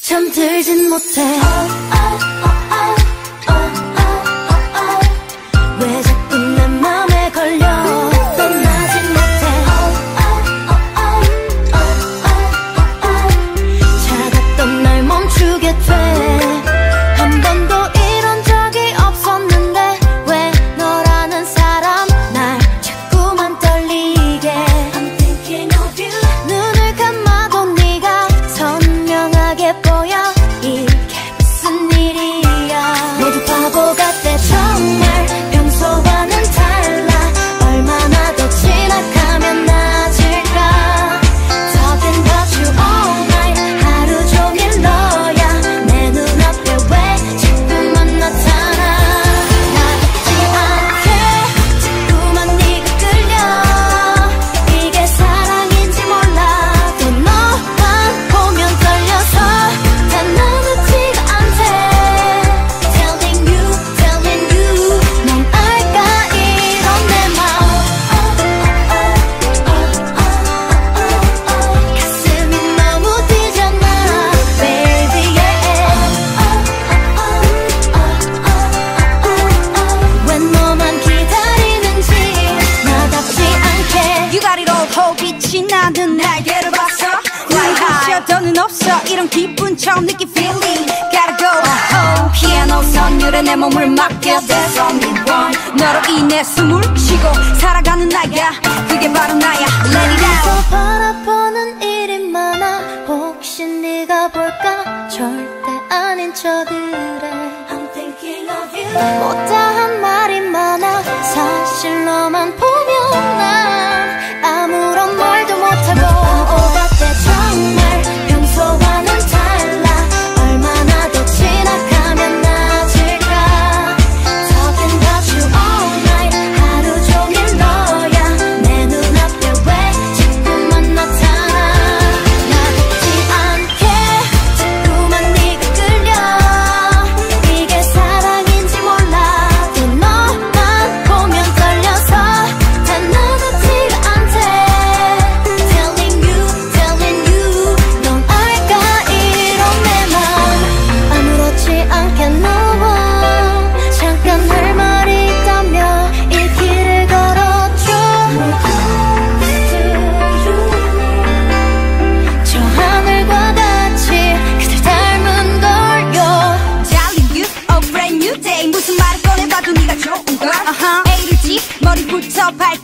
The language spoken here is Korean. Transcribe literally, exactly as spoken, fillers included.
잠들진 못해. 왜 자꾸 내 맘에 걸려. 떠나진 못해. 차갑던 날 멈추게 돼. 한 번도 이런 적이 없었는데 왜 너라는 사람 날 자꾸만 떨리게. I'm thinking of you. 눈을 감아도 네가 선명하게 보여. 이게 무슨 일이야. 모두 바보 같아 정말. 평소와는 달라. 얼마나 더 지나가면 나아질까. Talking about you all night. 하루 종일 너야. 내 눈앞에 왜 자꾸만 나타나. 나답지 않게 자꾸만 네가 끌려. 이게 사랑인지 몰라도 너만 보면 떨려서 다 나답지가 않대. Telling you, telling you. 넌 알까 이런 내 맘. 가슴이 너무 뛰잖아 baby yeah. 왜 너만 기다리는지 나답지 않게. You got it all. 호빛이 나는 날개를 봤어. Fly high. 더는 없어. 이런 기분 처음 느낀 feeling. Gotta go. Oh, 피아노 선율에 내 몸을 맡겨. There's only one. 너로 인해 숨을 쉬고 살아가는 나야. 그게 바로 나야. Let it out. 또 바라보는 일이 많아. 혹시 네가 볼까. 절대 아닌 저들의 I'm thinking of you. 못다한 말이 많아. 사실 너만 보면 난 아무런 말도 못하고. 바보 같아 정말. 평소와는 달라. 얼마나 더 지나가면 나아질까. Talking about you all night. 하루 종일 너야. 내 눈앞에 왜 자꾸만 나타나. 나답지 않게 자꾸만 네가 끌려. 이게 사랑인지 몰라도 너만 보면 떨려서 다 나답지가 않대. Telling you, telling you. 넌 알까 이런 내 맘. 아무렇지 않게 너와 잠깐 할 말이 있다며 이 길을 걸어줘. 저 하늘과 같이 그댈 닮은 걸요. Darling you, a brand new day. 무슨 말을 꺼내봐도 네가 좋은 걸. Uh-huh. A를 G 머리부터 발